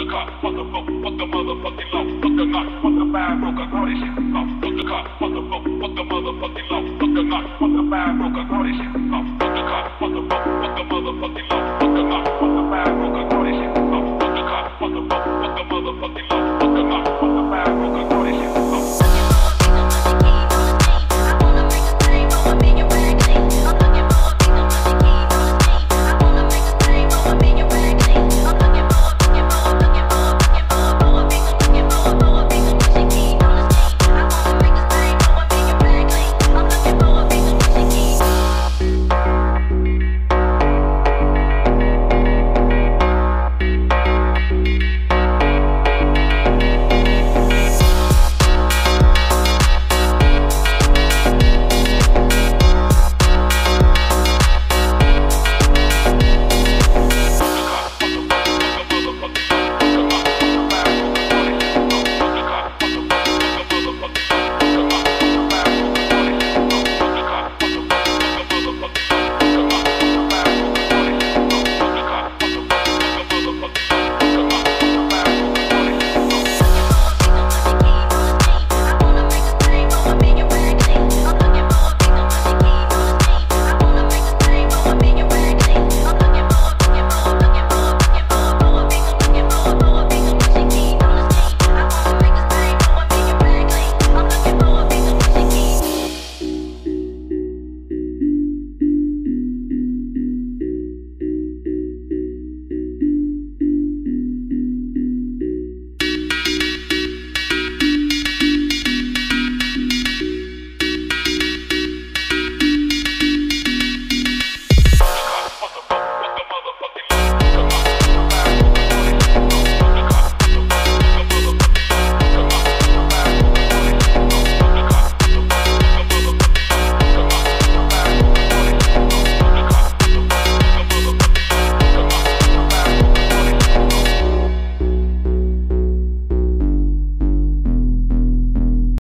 car, fuck the book, fuck the motherfucking law, fuck the knock, fuck the fire, broke up, all this shit off. Fuck the car, fuck the book, fuck the motherfucking law, fuck the knock, fuck the fire, broke up, all this shit off. Fuck the car, fuck the book, fuck the motherfucking law, fuck the knock, fuck the fire, broke up, all this shit.